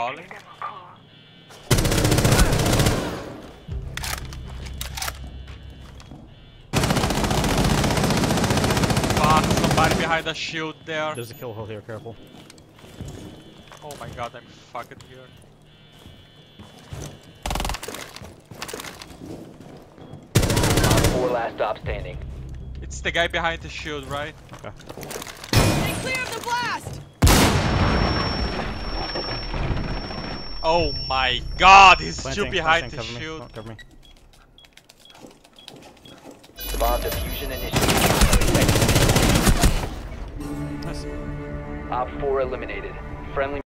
calling. Fuck, somebody behind the shield there. There's a kill hole here, careful. Oh my god, I'm fucking here. Four last stop standing. It's the guy behind the shield, right? Okay. Stay clear of the blast! Oh my god, he's still Planting, behind the cover me. shield. Oh, cover me. Bomb diffusion initiated. Nice. Op 4 eliminated. Friendly.